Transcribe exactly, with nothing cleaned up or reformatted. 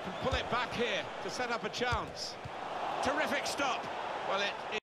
Can pull it back here to set up a chance. Terrific stop. Well, it... it